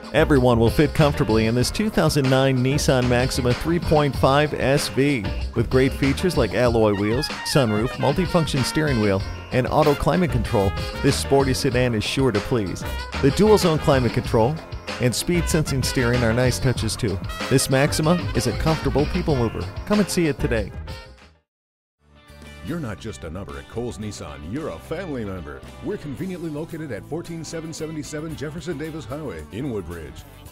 Everyone will fit comfortably in this 2009 Nissan Maxima 3.5 SV. With great features like alloy wheels, sunroof, multifunction steering wheel, and auto climate control, this sporty sedan is sure to please. The dual-zone climate control and speed-sensing steering are nice touches too. This Maxima is a comfortable people mover. Come and see it today. You're not just a number at Cowles Nissan, you're a family member. We're conveniently located at 14777 Jefferson Davis Highway in Woodbridge.